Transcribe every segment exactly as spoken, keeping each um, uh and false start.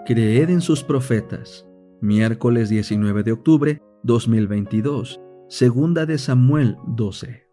Creed en sus profetas. Miércoles diecinueve de octubre dos mil veintidós. Segunda de Samuel doce.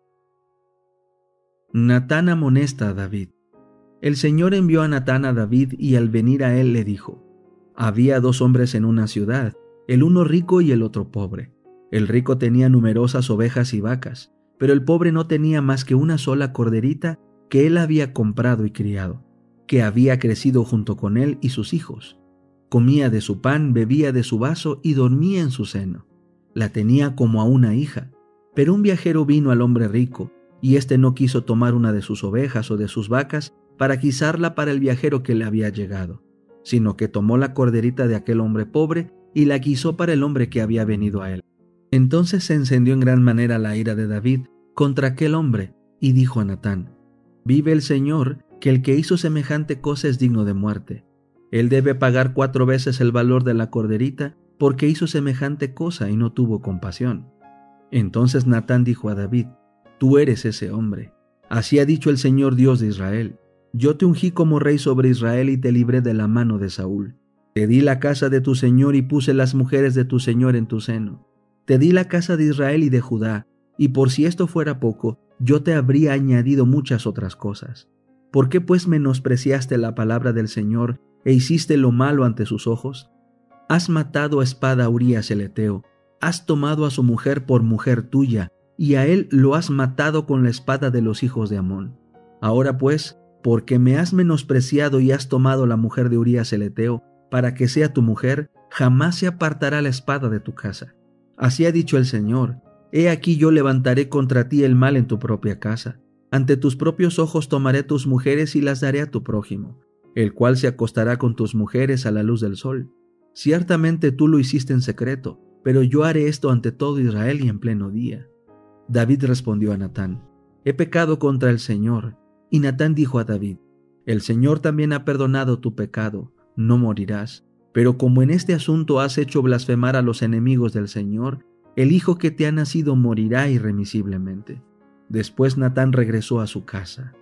Natán amonesta a David. El Señor envió a Natán a David y al venir a él le dijo: Había dos hombres en una ciudad, el uno rico y el otro pobre. El rico tenía numerosas ovejas y vacas, pero el pobre no tenía más que una sola corderita que él había comprado y criado, que había crecido junto con él y sus hijos. Comía de su pan, bebía de su vaso y dormía en su seno. La tenía como a una hija. Pero un viajero vino al hombre rico, y éste no quiso tomar una de sus ovejas o de sus vacas para guisarla para el viajero que le había llegado, sino que tomó la corderita de aquel hombre pobre y la guisó para el hombre que había venido a él. Entonces se encendió en gran manera la ira de David contra aquel hombre, y dijo a Natán: Vive el Señor, que el que hizo semejante cosa es digno de muerte. Él debe pagar cuatro veces el valor de la corderita, porque hizo semejante cosa y no tuvo compasión. Entonces Natán dijo a David: Tú eres ese hombre. Así ha dicho el Señor Dios de Israel: Yo te ungí como rey sobre Israel y te libré de la mano de Saúl. Te di la casa de tu Señor y puse las mujeres de tu Señor en tu seno. Te di la casa de Israel y de Judá, y por si esto fuera poco, yo te habría añadido muchas otras cosas. ¿Por qué pues menospreciaste la palabra del Señor e hiciste lo malo ante sus ojos? Has matado a espada a Urías el Heteo, has tomado a su mujer por mujer tuya, y a él lo has matado con la espada de los hijos de Amón. Ahora pues, porque me has menospreciado y has tomado la mujer de Urías el Heteo, para que sea tu mujer, jamás se apartará la espada de tu casa. Así ha dicho el Señor: He aquí yo levantaré contra ti el mal en tu propia casa. Ante tus propios ojos tomaré tus mujeres y las daré a tu prójimo, el cual se acostará con tus mujeres a la luz del sol. Ciertamente tú lo hiciste en secreto, pero yo haré esto ante todo Israel y en pleno día. David respondió a Natán: He pecado contra el Señor. Y Natán dijo a David: El Señor también ha perdonado tu pecado, no morirás. Pero como en este asunto has hecho blasfemar a los enemigos del Señor, el hijo que te ha nacido morirá irremisiblemente. Después Natán regresó a su casa.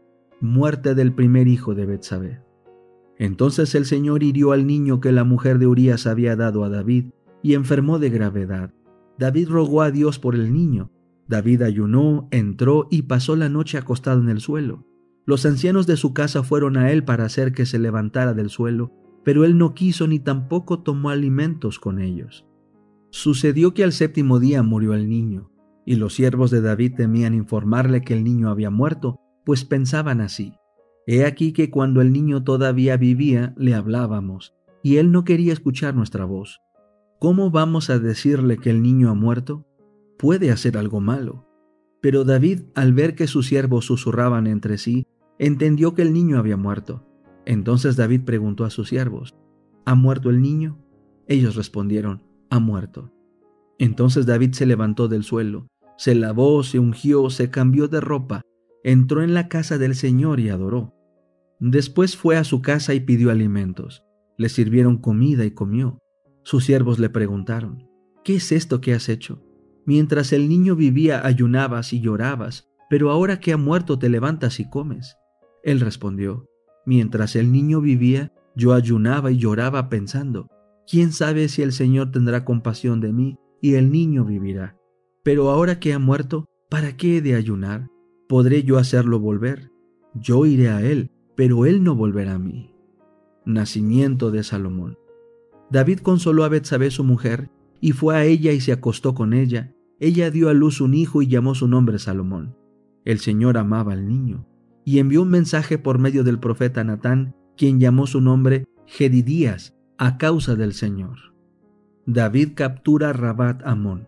Muerte del primer hijo de Betsabé. Entonces el Señor hirió al niño que la mujer de Urías había dado a David, y enfermó de gravedad. David rogó a Dios por el niño. David ayunó, entró y pasó la noche acostado en el suelo. Los ancianos de su casa fueron a él para hacer que se levantara del suelo, pero él no quiso ni tampoco tomó alimentos con ellos. Sucedió que al séptimo día murió el niño, y los siervos de David temían informarle que el niño había muerto, pues pensaban así: He aquí que cuando el niño todavía vivía, le hablábamos, y él no quería escuchar nuestra voz. ¿Cómo vamos a decirle que el niño ha muerto? Puede hacer algo malo. Pero David, al ver que sus siervos susurraban entre sí, entendió que el niño había muerto. Entonces David preguntó a sus siervos: ¿Ha muerto el niño? Ellos respondieron: Ha muerto. Entonces David se levantó del suelo, se lavó, se ungió, se cambió de ropa, entró en la casa del Señor y adoró. Después fue a su casa y pidió alimentos. Le sirvieron comida y comió. Sus siervos le preguntaron: ¿Qué es esto que has hecho? Mientras el niño vivía ayunabas y llorabas, pero ahora que ha muerto te levantas y comes. Él respondió: Mientras el niño vivía, yo ayunaba y lloraba pensando: ¿Quién sabe si el Señor tendrá compasión de mí y el niño vivirá? Pero ahora que ha muerto, ¿para qué he de ayunar? ¿Podré yo hacerlo volver? Yo iré a él, pero él no volverá a mí. Nacimiento de Salomón. David consoló a Betsabé su mujer, y fue a ella y se acostó con ella. Ella dio a luz un hijo y llamó su nombre Salomón. El Señor amaba al niño, y envió un mensaje por medio del profeta Natán, quien llamó su nombre Jedidías, a causa del Señor. David captura Rabat Amón.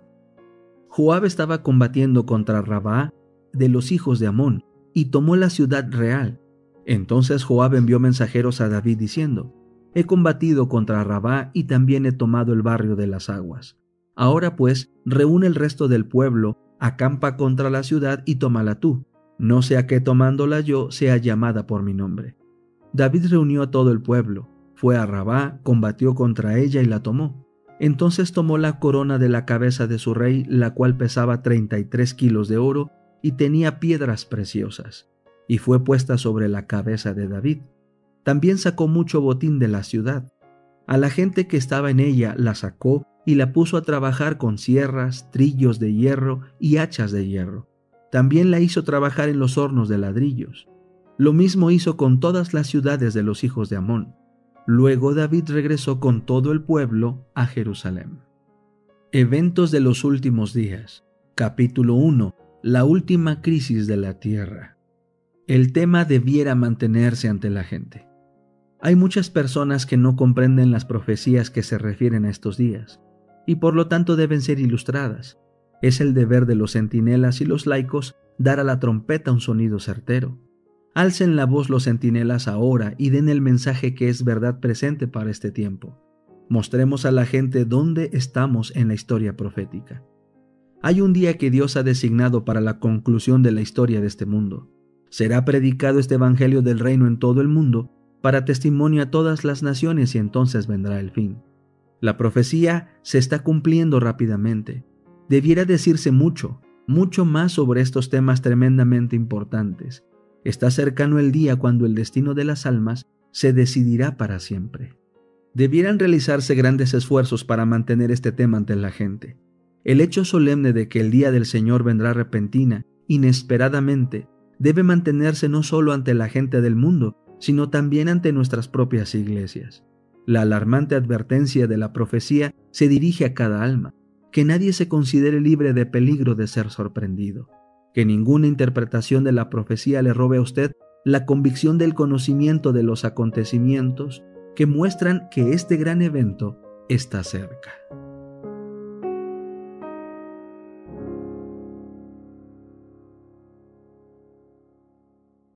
Joab estaba combatiendo contra Rabá de los hijos de Amón, y tomó la ciudad real. Entonces Joab envió mensajeros a David diciendo: He combatido contra Rabá y también he tomado el barrio de las aguas. Ahora pues, reúne el resto del pueblo, acampa contra la ciudad y tómala tú, no sea que tomándola yo sea llamada por mi nombre. David reunió a todo el pueblo, fue a Rabá, combatió contra ella y la tomó. Entonces tomó la corona de la cabeza de su rey, la cual pesaba treinta y tres kilos de oro y tenía piedras preciosas, y fue puesta sobre la cabeza de David. También sacó mucho botín de la ciudad. A la gente que estaba en ella la sacó y la puso a trabajar con sierras, trillos de hierro y hachas de hierro. También la hizo trabajar en los hornos de ladrillos. Lo mismo hizo con todas las ciudades de los hijos de Amón. Luego David regresó con todo el pueblo a Jerusalén. Eventos de los últimos días. Capítulo uno. La última crisis de la tierra. El tema debiera mantenerse ante la gente. Hay muchas personas que no comprenden las profecías que se refieren a estos días, y por lo tanto deben ser ilustradas. Es el deber de los centinelas y los laicos dar a la trompeta un sonido certero. Alcen la voz los centinelas ahora y den el mensaje que es verdad presente para este tiempo. Mostremos a la gente dónde estamos en la historia profética. Hay un día que Dios ha designado para la conclusión de la historia de este mundo. Será predicado este evangelio del reino en todo el mundo para testimonio a todas las naciones y entonces vendrá el fin. La profecía se está cumpliendo rápidamente. Debiera decirse mucho, mucho más sobre estos temas tremendamente importantes. Está cercano el día cuando el destino de las almas se decidirá para siempre. Debieran realizarse grandes esfuerzos para mantener este tema ante la gente. El hecho solemne de que el día del Señor vendrá repentina, inesperadamente, debe mantenerse no solo ante la gente del mundo, sino también ante nuestras propias iglesias. La alarmante advertencia de la profecía se dirige a cada alma, que nadie se considere libre de peligro de ser sorprendido, que ninguna interpretación de la profecía le robe a usted la convicción del conocimiento de los acontecimientos que muestran que este gran evento está cerca.